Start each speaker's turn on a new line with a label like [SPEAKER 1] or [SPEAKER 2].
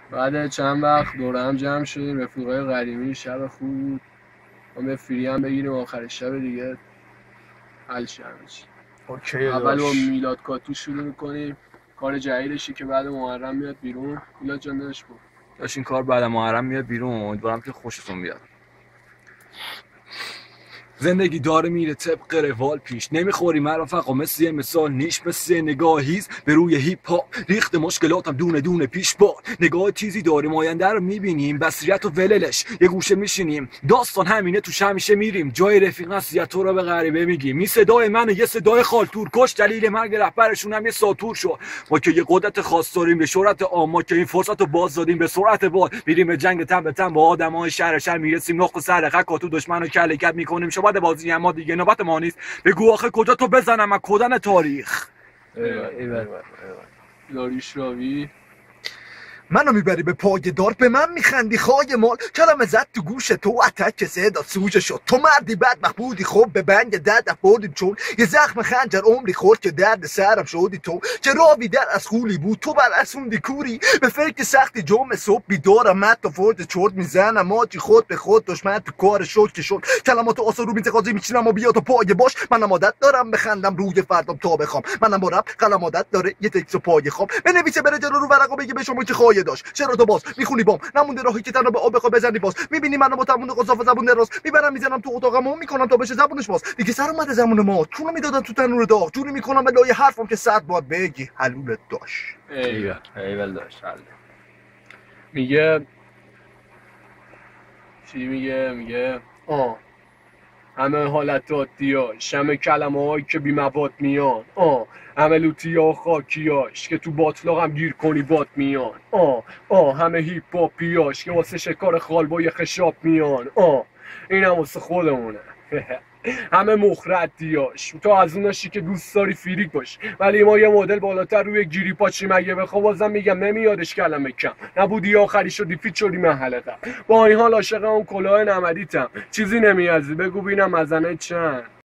[SPEAKER 1] بعد چند وقت دور هم جمع شدیم، رفیقای قدیمی، شب خوب بود. ما به فری هم بگیریم آخر شب دیگه حل شه همه چی.
[SPEAKER 2] اوکی
[SPEAKER 1] اول با
[SPEAKER 2] داش.
[SPEAKER 1] میلاد کاتو شروع میکنیم، کار جدیدشی که بعد محرم میاد بیرون. میلاد جان داداش بود
[SPEAKER 3] داش این کار بعد محرم میاد بیرون، امیدوارم که خوشتون بیاد. زندگی داره میره طبق روال پیش، نمیخوری مرافقا مثل یه مثال نیش، مثل نگاهیز به روی هیپ هاپ ریخت مشکلاتم دونه دونه پیش بار. نگاه تیزی داریم آینده رو میبینیم، بصیرت و وللش یه گوشه میشینیم. داستان همینه توش همیشه میریم، جای رفیق نصیحت تو رو به غریبه میگیم. این صدای منه یه صدای خالتور کش، دلیل مرگ رهبرشون هم یه ساتور شد. ما که یه قدرت خاص داریم به شهرت عام، ما که این فرصت رو باز دادیم به سرعت باد. میریم به جنگ تن به تن با آدمای شهر میرسیم نقط سر خک تو دشمنو کلکت میکنیم. شما بازی اما دیگه نوبت ما نیست، بگو آخه کجا تو بزنم از کدن تاریخ.
[SPEAKER 1] ایول داریوش راوی.
[SPEAKER 2] منو میبری به پایدار، به من میخندی خواهی مال. کلمه زد تو گوش تو اتک صدا سوژه شد. تو مردی بدبخت بودی خب به بنگ درد بردیم، چون یه زخم خنجر عمری خورد که درد سرم شدی. تو که راوی در از خولی بود تو برسوندی کوری، به فکر سختی جمعه صبح بیدارم مت و فرد چرت میزنم ماجی خود به خود دشمن تو کار شد که شد. کلمات آسا رو میتقاضی میچینم و بیا تو پای باش. منم عادت دارم بخندم روی فردام تا بخوام. منم با رب قلم عادت داره یه تکس پای خواب بنویسه بره جلو رو ورقا بگه به شما که خواهی داشت. چرا تو باز میخونی بام نمونده راهی که تنها به آب بخوای بزنی باز. میبینی منو با تمون قصاف زبون راست میبرم میزنم تو اتاقمو میکنم تا بشه زبونش باز. دیگه سر اومده زمون ما چونو میدادن تو تنور داغ. جوری میکنم به لای حرفم که صد بار بگی حلول داش.
[SPEAKER 1] ایول داش حل. میگه چی میگه همه حالت عادیاش، همه کلمه هایی که بی مواد میان، همه لوتیا و خاکیاش که تو باطلاق هم گیر کنی باد میان، همه هیپ هاپیاش که واسه شکار خال با یه خشاب میان، این هم واسه خودمونه. همه مخردیاش تو از اوناشی که دوست داری فریک باش، ولی ما یه مدل بالاتر روی گیری پاچی مگه بخوا بازم میگم نمیادش کلمه کم. نبودی آخری شدی فیت شدی محلقم، با این حال عاشق اون کلاه نمدیتم. چیزی نمیازی بگو بینم مزنه چند.